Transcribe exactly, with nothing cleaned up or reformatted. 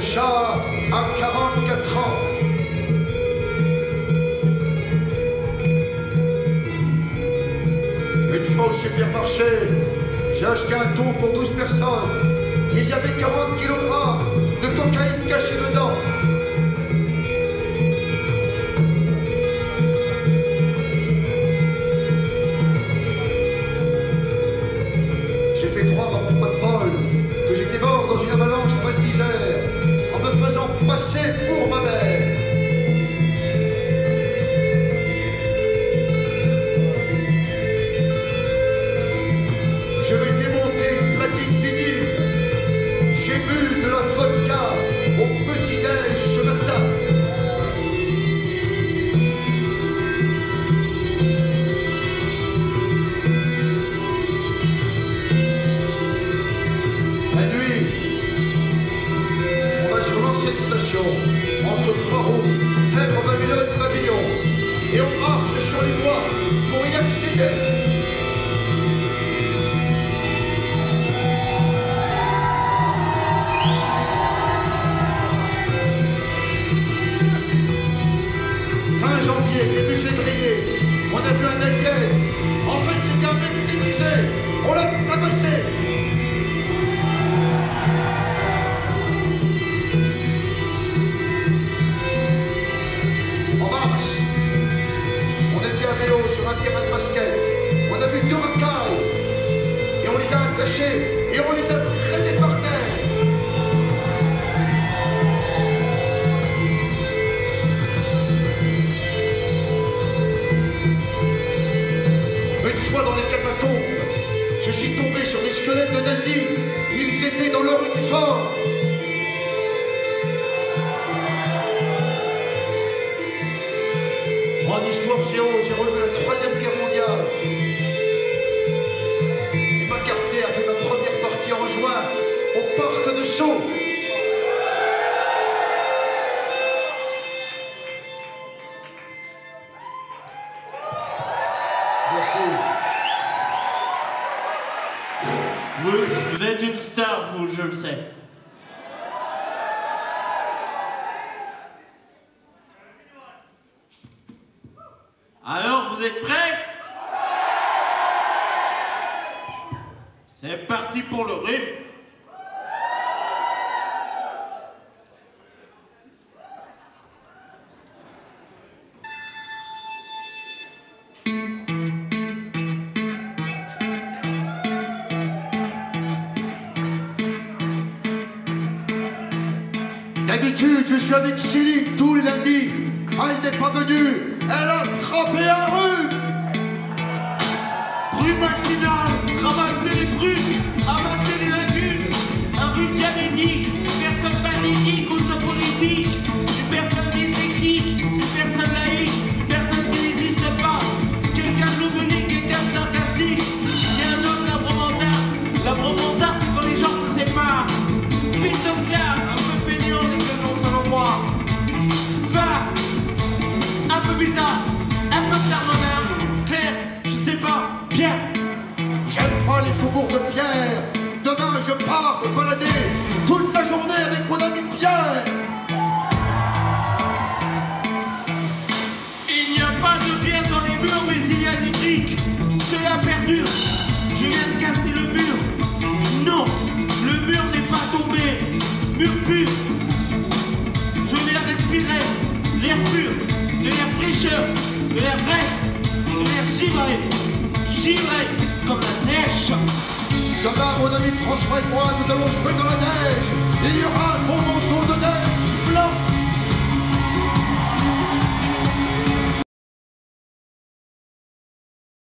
chat a quarante-quatre ans. Une fois au supermarché, j'ai acheté un thon pour douze personnes. Il y avait quarante kilogrammes de cocaïne cachée dedans. J'ai fait croire à mon pote Paul que j'étais mort dans une avalanche au Val d'Isère en me faisant passer pour ma mère. Je vais démonter une platine vinyle. J'ai bu de la vodka au petit-déj ce matin. La nuit, on va sur l'ancienne station, entre Croix-Rouge, Sèvres, Babylone et Babillon, et on marche sur les voies pour y accéder. Début février, on a vu un alien. En fait, c'était un mec déguisé. On l'a tabassé. En mars, on était à vélo sur un terrain de basket. On a vu deux racailles. Et on les a attachés et on les a traînés par terre. Dans les catacombes, je suis tombé sur des squelettes de nazis. Ils étaient dans leur uniforme. En histoire géo, j'ai revu la troisième guerre mondiale. Et McCartney a fait ma première partie en juin au parc de Sceaux. Merci. Vous, vous êtes une star, vous, je le sais. Alors, vous êtes prêts? C'est parti pour le rythme. D'habitude, je suis avec Céline tous les lundis. Elle n'est pas venue. Elle a crampé un rhume. Rue matinale, ramasser les prunes, amasser les lagunes. Un rhume diabétique, une personne pathétique ou soporifique, une personne dyslexique, une personne laïque, une personne qui n'existe pas, quelqu'un de l'oubli, quelqu'un de sarcastique. Il y a un homme labromontard. Labromontard, c'est quand les gens se séparent. Piston clair, un peu fainéant, les faisons selon moi. Va, un peu bizarre, un peu sermonneur, clair, je sais pas, Pierre. J'aime pas les faubourgs de Pierre. Demain, je pars me balader toute la journée avec mon ami Pierre. Il n'y a pas de pierre dans les murs, mais il y a des briques. Cela perdure. Je viens de casser le mur. Non, le mur n'est pas tombé. Mur pur. Je l'ai respiré. L'air pur, de l'air fraîcheur, de l'air vrai, de l'air givré. Givré comme la neige. Demain, mon ami François et moi, nous allons jouer dans la neige. Il y aura